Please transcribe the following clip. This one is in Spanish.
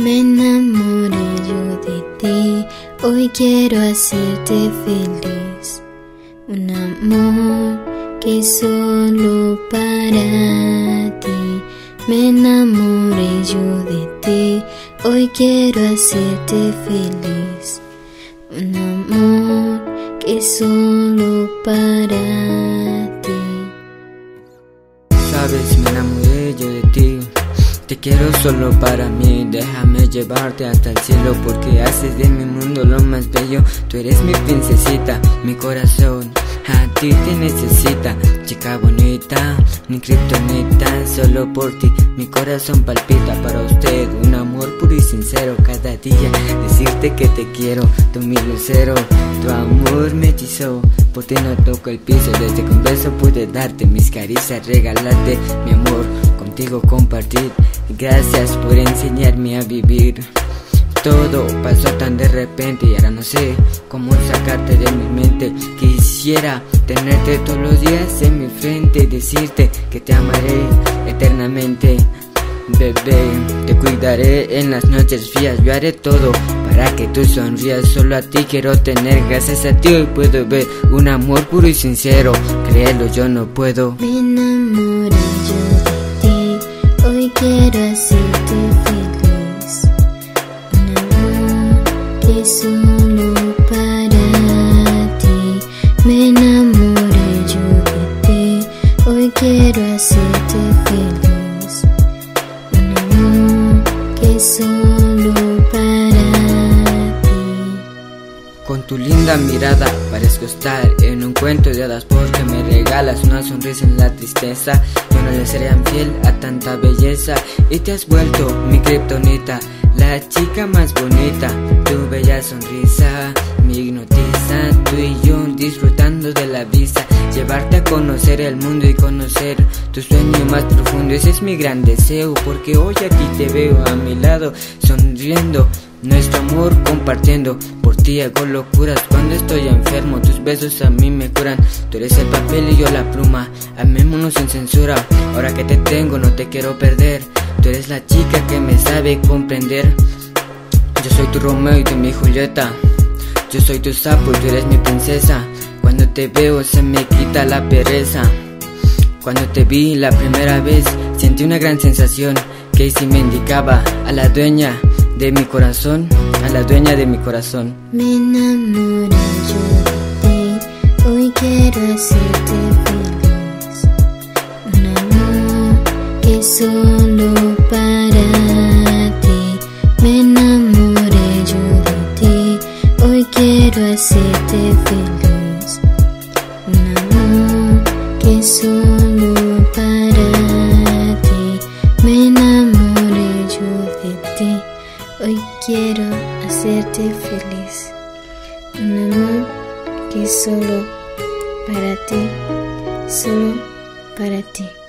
Me enamoré yo de ti, hoy quiero hacerte feliz. Un amor que es solo para ti. Me enamoré yo de ti, hoy quiero hacerte feliz. Un amor que es solo para ti. Sabes, me enamoré yo de ti. Te quiero solo para mí, déjame llevarte hasta el cielo, porque haces de mi mundo lo más bello. Tú eres mi princesita, mi corazón a ti te necesita. Chica bonita, mi kriptonita, solo por ti mi corazón palpita. Para usted un amor puro y sincero, cada día decirte que te quiero. Tú mi lucero, tu amor me hechizó. Por ti no toco el piso, desde que un beso pude darte mis caricias, regalarte mi amor, contigo compartir. Gracias por enseñarme a vivir. Todo pasó tan de repente y ahora no sé cómo sacarte de mi mente. Quisiera tenerte todos los días en mi frente, decirte que te amaré eternamente. Bebé, te cuidaré en las noches frías, yo haré todo para que tú sonrías. Solo a ti quiero tener, gracias a ti hoy puedo ver un amor puro y sincero. Créelo, yo no puedo. Me enamoré yo de ti, hoy quiero hacerte feliz. Un amor que es solo para ti. Me enamoré yo de ti, hoy quiero hacerte feliz. Un amor que es solo para ti. Con tu linda mirada parezco estar en un cuento de hadas, porque me regalas una sonrisa en la tristeza. Yo no le seré infiel a tanta belleza, y te has vuelto mi kriptonita, la chica más bonita. Tu bella sonrisa me hipnotiza, tú y yo disfrutando de la vista. Llevarte a conocer el mundo y conocer tu sueño más profundo, ese es mi gran deseo, porque hoy aquí te veo a mi lado, sonriendo, nuestro amor compartiendo. Por ti hago locuras cuando estoy enfermo, tus besos a mí me curan. Tú eres el papel y yo la pluma, amémonos sin censura. Ahora que te tengo no te quiero perder, tú eres la chica que me sabe comprender. Yo soy tu Romeo y tú mi Julieta, yo soy tu sapo y tú eres mi princesa. Cuando te veo se me quita la pereza. Cuando te vi la primera vez sentí una gran sensación, que si me indicaba a la dueña de mi corazón, a la dueña de mi corazón. Me enamoré yo de ti, hoy quiero hacerte feliz. Un amor que es solo para ti. Me enamoré yo de ti, hoy quiero hacerte feliz. Un amor que es solo para ti. Me enamoré yo de ti, hoy quiero hacerte feliz. Un amor que es solo para ti, solo para ti.